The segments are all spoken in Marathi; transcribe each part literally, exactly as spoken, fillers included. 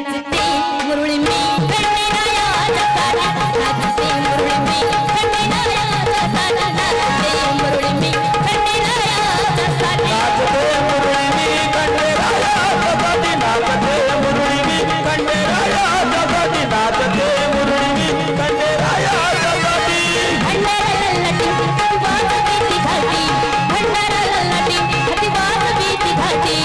नाचते मुरळी मी खंडेरायाच्या ताली नाचते मुरळी मी खंडेरायाच्या ताली नाचते मुरळी मी खंडेरायाच्या ताली नाचते मुरळी मी खंडेरायाच्या ताली नाचते मुरळी मी खंडेरायाच्या ताली नाचते मुरळी मी खंडेरायाच्या ताली भंडारा लल्लाटी हतिवास बीती घाटी भंडारा लल्लाटी हतिवास बीती घाटी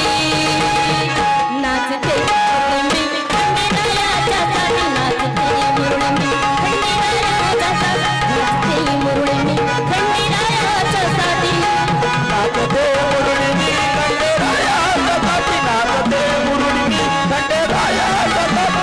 नाचते मुरळी मी खंडेरायाच्या ताली नाचते मुरळी मी खंडेरायाच्या ताली नाचते मुरळी मी खंडेरायाच्या ताली नाचते मुरळी मी खंडेरायाच्या ताली नाचते मुरळी मी खंडेरायाच्या ताली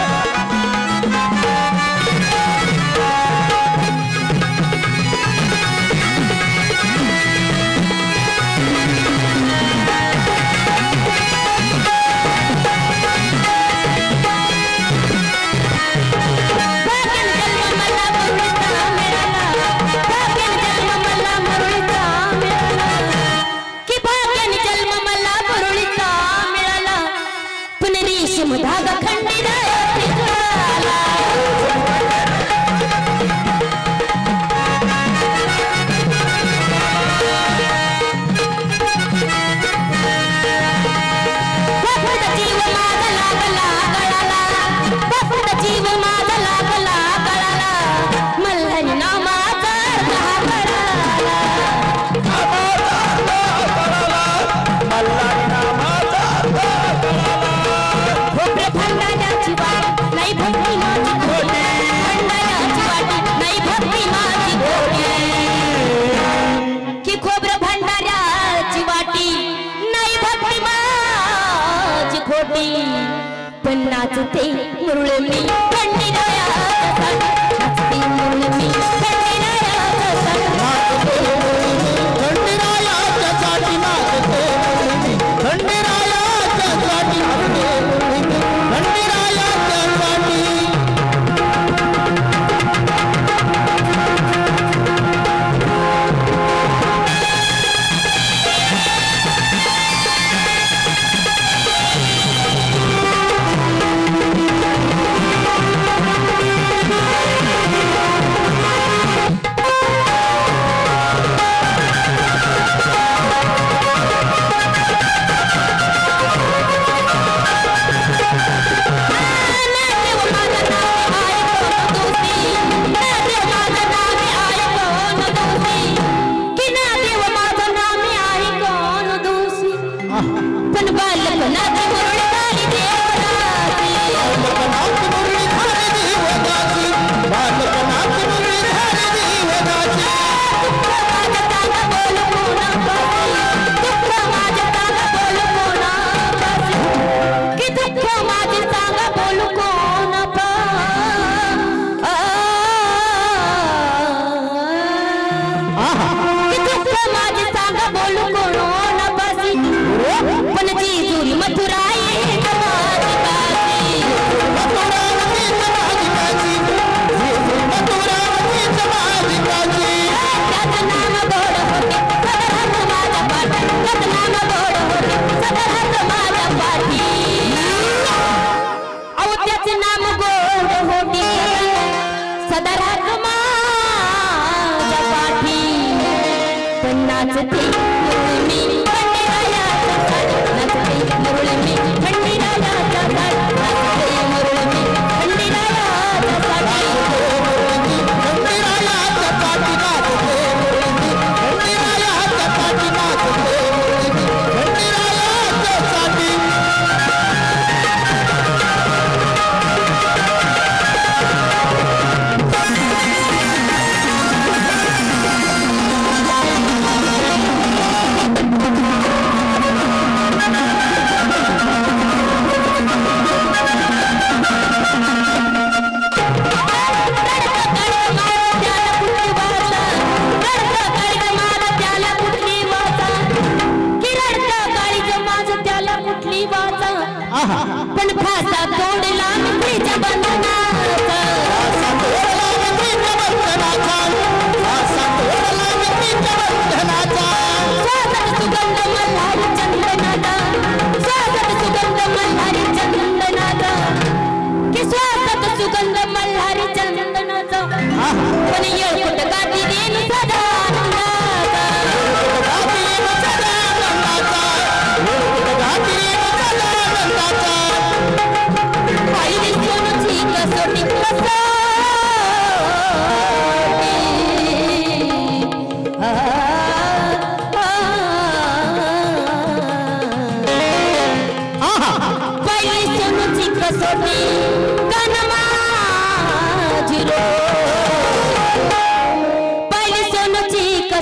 भाग्यन जन्म मला मुरळीचा मिळाला भाग्यन जन्म मला मुरळीचा मिळाला की भाग्यन जन्म मला मुरळीचा मिळाला पण रेशीम धागा खंडेरायाची गळाला बापूचा जीव माझा लागला गळाला बापूचा जीव माझा लागला गळाला मल्हारी नामाचा अर्थ हा कळाला मल्हारी नामाचा अर्थ कळाला खोबरे भंडाऱ्याची वाट नाही भक्ती माझी खोटी भंडाऱ्याची वाट नाही भक्ती माझी खोटी की खोबरं भंडाऱ्याची वाटी नाही भक्ती माझी खोटी पण नाचते मुरळी मी खंडेरायाच्या ताली नाचते मुरळी मी खंडेरायाच्या ताली खंडेरायाच्या साठी नाचते मुरळी मी खंडेरायाच्या साठी नाचते मुरळी मी खंडेरायाच्या साठी नादेव माझं नाव आहे कोण दोषी नादेव माझं नाव आहे कोण दोषी की नादेव माझं नाव आहे कोण दोषी पण बालपणाची मुरळी झाली देवदासी बालपणाची मुरळी झाली देवदासी बालपणाची मुरळी झाली देवदासी दुःख माझं तांगा बोल कोणापासी दुःख माझं तांगा बोल कोणापासी की दुःख माझे सांगा बोलू कोणापा की दुःख माझे सांगा बोलू कोणापासी पण जेजुरी मथुरा ये माझी काशी मथुरावती समाधी काशी मथुरावती समाधी काशी त्याचं नाम गोड होते सदर हात माझ्या पाठी त्याचं नाम गोड होते सदर हात माझ्या पाठी अहो त्याचं नाम गोड होते सदर हात माझ्या पाठी पण नाचते मुरळी मी खंडेरायाच्या ताली नाचते मुरळी मी खंडेरायाच्या ताली नाचते मुरळी मी खंडेरायाच्या ताली खंडेरायाच्या साठी नाचते मुरळी मी खंडेरायाच्या साठी नाचते मुरळी मी खंडेरायाच्या साठी पण फासा तोडला तुझ्या बंधनाचा स्वागत सुगंध मल्हारी चंदनाचा स्वागत सुगंध मल्हारी चंदनाचा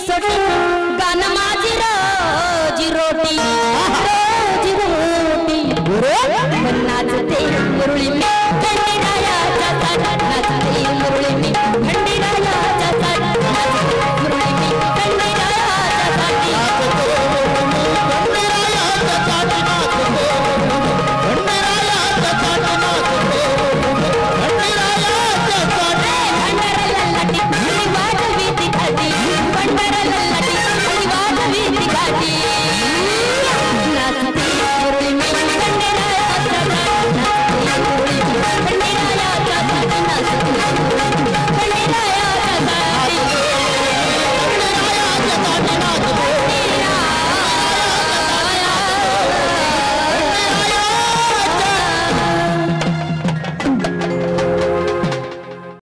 कसोटी गाणं माझी रोजी रोटी रोजी रोटी नाचते मुरळी